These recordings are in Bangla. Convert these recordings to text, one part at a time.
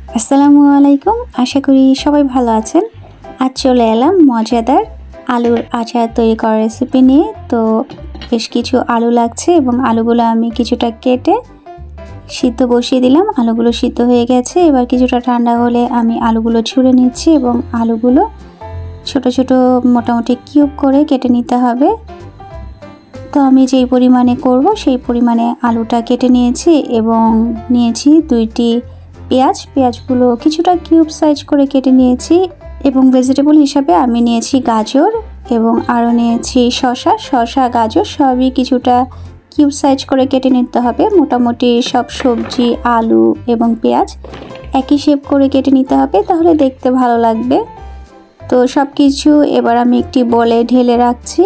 আসসালামু আলাইকুম। আশা করি সবাই ভালো আছেন। আজ চলে এলাম মজাদার আলুর আচার তৈরি করার রেসিপি নিয়ে। তো বেশ কিছু আলু লাগছে এবং আলুগুলো আমি কিছুটা কেটে সিদ্ধ বসিয়ে দিলাম। আলুগুলো সিদ্ধ হয়ে গেছে। এবার কিছুটা ঠান্ডা হলে আমি আলুগুলো ছুলে নিচ্ছি এবং আলুগুলো ছোট ছোট মোটামুটি কিউব করে কেটে নিতে হবে। তো আমি যেই পরিমাণে করব সেই পরিমাণে আলুটা কেটে নিয়েছি এবং নিয়েছি 2টি পেঁয়াজগুলো কিছুটা কিউব সাইজ করে কেটে নিয়েছি এবং ভেজিটেবল হিসাবে আমি নিয়েছি গাজর এবং আরও নিয়েছি শসা গাজর সবই কিছুটা কিউব সাইজ করে কেটে নিতে হবে। মোটামুটি সব সবজি আলু এবং পেঁয়াজ একই শেপ করে কেটে নিতে হবে, তাহলে দেখতে ভালো লাগবে। তো সব কিছু এবার আমি একটি বলে ঢেলে রাখছি।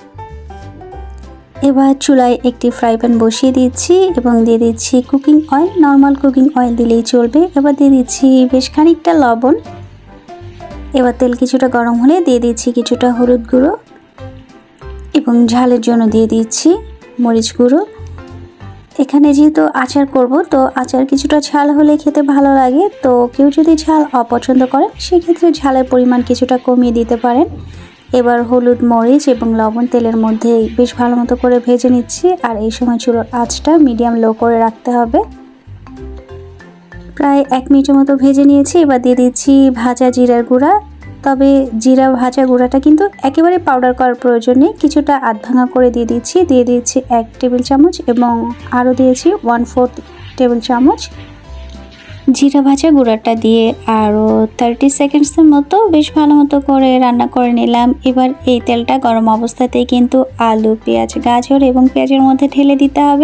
এবার চুলায় একটি ফ্রাই প্যান বসিয়ে দিচ্ছি এবং দিয়ে দিচ্ছি cooking oil. Normal cooking oil দিলেই চলবে। এবার দিয়ে দিচ্ছি বেশ খানিকটা লবণ। এবার তেল কিছুটা গরম হলে দিয়ে দিচ্ছি কিছুটা হলুদ গুঁড়ো এবং ঝালের জন্য দিয়ে দিচ্ছি মরিচ গুঁড়ো। এখানে যেহেতু আচার করব, তো আচার কিছুটা ঝাল হলে খেতে ভালো লাগে। তো কেউ যদি ঝাল অপছন্দ করে সেক্ষেত্রে ঝালের পরিমাণ কিছুটা কমিয়ে দিতে পারেন। এবার হলুদ মরিচ এবং লবণ তেলের মধ্যে বেশ ভালো মতো করে ভেজে নিচ্ছি। আর এই সময় চুলার আঁচটা মিডিয়াম লো করে রাখতে হবে। প্রায় 1 মিনিটের মতো ভেজে নিয়েছি। এবার দিয়ে দিচ্ছি ভাজা জিরার গুঁড়া। তবে জিরা ভাজা গুঁড়াটা কিন্তু একেবারে পাউডার করার প্রয়োজন নেই, কিছুটা আধ ভাঙা করে দিয়ে দিচ্ছি 1 টেবিল চামচ এবং আরও দিয়েছি 1/4 টেবিল চামচ জিরা ভাজা গুঁড়াটা দিয়ে আরও 30 সেকেন্ডসের মতো বেশ ভালো মতো করে রান্না করে নিলাম। এবার এই তেলটা গরম অবস্থাতেই কিন্তু আলু পেঁয়াজ গাজর এবং পেঁয়াজের মধ্যে ঢেলে দিতে হবে।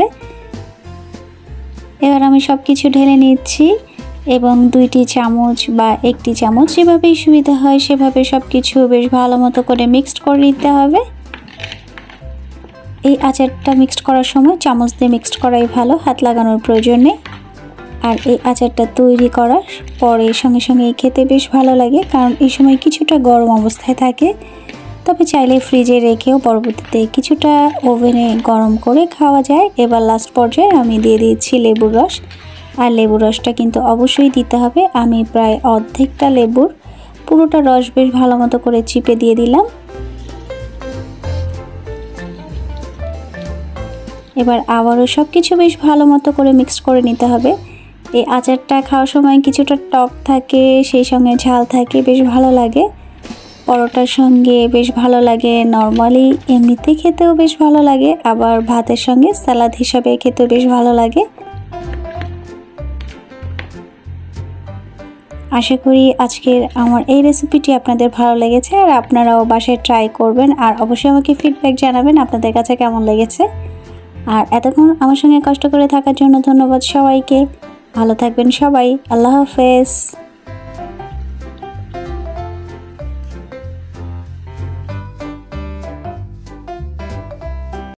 এবার আমি সব কিছু ঢেলে নিচ্ছি এবং 2টি চামচ বা 1টি চামচ যেভাবেই সুবিধা হয় সেভাবে সব কিছু বেশ ভালো মতো করে মিক্সড করে নিতে হবে। এই আচারটা মিক্সড করার সময় চামচ দিয়ে মিক্সড করাই ভালো, হাত লাগানোর প্রয়োজন নেই। আর এই আচারটা তৈরি করার পরে সঙ্গে সঙ্গে খেতে বেশ ভালো লাগে, কারণ এই সময় কিছুটা গরম অবস্থায় থাকে। তবে চাইলে ফ্রিজে রেখেও পরবর্তীতে কিছুটা ওভেনে গরম করে খাওয়া যায়। এবার লাস্ট পর্যায়ে আমি দিয়ে দিচ্ছি লেবুর রস। আর লেবুর রসটা কিন্তু অবশ্যই দিতে হবে। আমি প্রায় অর্ধেকটা লেবুর পুরোটা রস বেশ ভালো মতো করে চিপে দিয়ে দিলাম। এবার আবারও সব কিছু বেশ ভালো মতো করে মিক্সড করে নিতে হবে। এই আচারটা খাওয়ার সময় কিছুটা টক থাকে, সেই সঙ্গে ঝাল থাকে, বেশ ভালো লাগে। পরোটার সঙ্গে বেশ ভালো লাগে, নর্মালি এমনিতে খেতেও বেশ ভালো লাগে, আবার ভাতের সঙ্গে সালাদ হিসাবে খেতেও বেশ ভালো লাগে। আশা করি আজকের আমার এই রেসিপিটি আপনাদের ভালো লেগেছে আর আপনারাও বাসায় ট্রাই করবেন। আর অবশ্যই আমাকে ফিডব্যাক জানাবেন আপনাদের কাছে কেমন লেগেছে। আর এতক্ষণ আমার সঙ্গে কষ্ট করে থাকার জন্য ধন্যবাদ সবাইকে। ভালো থাকবেন সবাই। আল্লাহ হাফেজ।